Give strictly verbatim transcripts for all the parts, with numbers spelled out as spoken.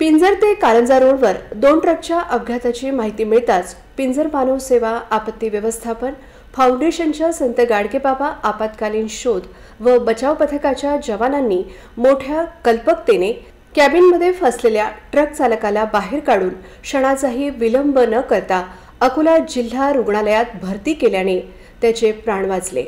पिंजर ते कारंजा रोडवर दोन ट्रकच्या अपघाताची माहिती मिळताच पिंजर मानव सेवा आपत्ती व्यवस्थापन फाउंडेशनच्या संत गाडगेबाबा आपत्कालीन शोध व बचाव पथकाच्या जवानांनी मोठ्या कल्पकतेने कॅबिनमध्ये फसलेल्या ट्रक चालकाला बाहेर काढून क्षणाचाही विलंब न करता अकोला जिल्हा रुग्णालयात भरती केल्याने त्याचे प्राण वाचले।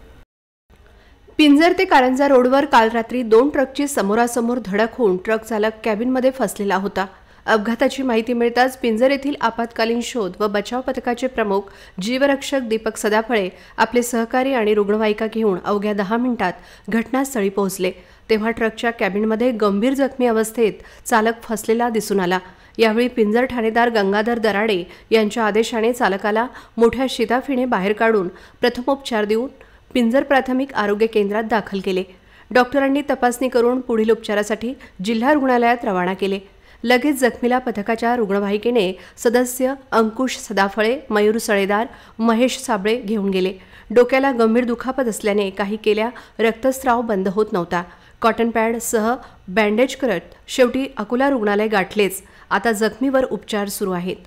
पिंजर ते कारंजा रोडवर काल रात्री दोन ट्रकची समोरासमोर धडक होऊन ट्रक चालक कॅबिनमध्ये फसलेला होता। अपघाताची माहिती मिळताच पिंजर येथील आपत्कालीन शोध व बचाव पथकाचे प्रमुख जीवरक्षक दीपक सदाफळे आपले सहकारी आणि रुग्णवाहिका घेऊन अवघ्या दहा मिनिटात घटनास्थळी पोहोचले। तेव्हा ट्रकच्या कॅबिनमध्ये गंभीर जखमी अवस्थेत चालक फसलेला दिसून आला। यावेळी पिंजर ठाणेदार गंगाधर दराडे यांच्या आदेशाने चालकाला मोठ्या शिताफीने बाहेर काढून प्रथमोपचार देऊन पिंजर प्राथमिक आरोग्य केंद्रात दाखल केले। डॉक्टरांनी तपासणी करून पुढील उपचारासाठी जिल्हा रुग्णालयात रवाना केले। लगेच जखमीला पथकाच्या रुग्णवाहिकेने सदस्य अंकुश सदाफळे, मयूर सळेदार, महेश साबळे घेऊन गेले। डोक्याला गंभीर दुखापत असल्याने काही केल्या रक्तस्राव बंद होत नव्हता। कॉटन पॅड सह बँडेज करत शेवटी अकोला रुग्णालय गाठलेच। आता जखमीवर उपचार सुरू आहेत।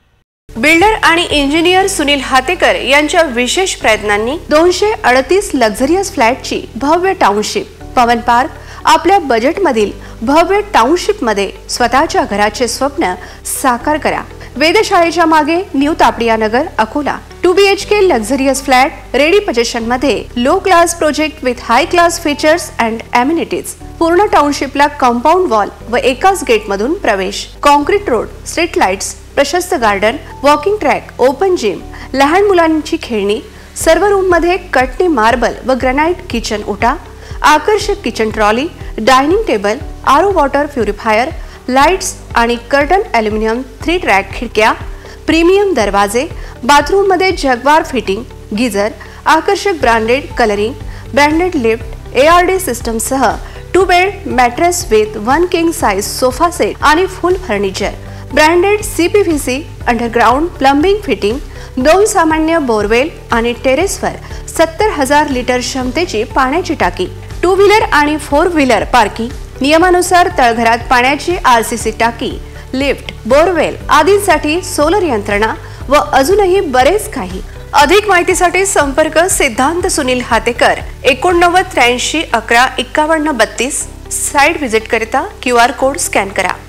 बिल्डर आणि इंजिनियर सुनील हातेकर यांच्या विशेष प्रयत्नांनी दोनशे अडतीस लक्झरियस फ्लॅटची भव्य टाउनशिप पवन पार्क आपल्या बजेटमधील भव्य टाउनशिप मध्ये स्वतःच्या घराचे स्वप्न साकार करा। वेधशाळेच्या मागे new Tapadia Nagar Akola two B H K luxurious flat ready position मध्ये low class project with high class features and amenities. पूर्ण टाउनशिपला कंपाऊंड वॉल व एकाच गेट मधून प्रवेश, कॉन्क्रीट रोड, स्ट्रीट लाईट्स, प्रशस्त garden, walking track, open gym, लहान मुलांची खेळणी, सर्व रूम मध्ये कटनी मार्बल व ग्रॅनाइट किचन ओटा, आकर्षक kitchen trolley, dining table, RO water purifier, lights आणि कर्टन ॲल्युमिनियम थ्री ट्रॅक खिडक्या, प्रीमियम दरवाजे, बाथरूम मध्ये जगवार फिटिंग, गीझर, आकर्षक branded colouring, branded lift, A R D system सह two bed mattress with one king size sofa set आणि full furniture, branded C P V C underground plumbing fitting, दोन सामान्य borewell आणि टेरेसवर सत्तर हजार litre क्षमतेची पाण्याची टाकी, टू व्हीलर आणि फोर व्हीलर पार्किंग, नियमानुसार तळघरात पाण्याची आर सी सी टाकी, लिफ्ट, बोरवेल आदींसाठी सोलर यंत्रणा व अजूनही बरेच काही। अधिक माहितीसाठी संपर्क सिद्धांत सुनील हातेकर एकोणनव्वद त्र्याऐंशी अकरा एक्कावन्न बत्तीस। साइट व्हिजिट करिता क्यू आर कोड स्कॅन करा।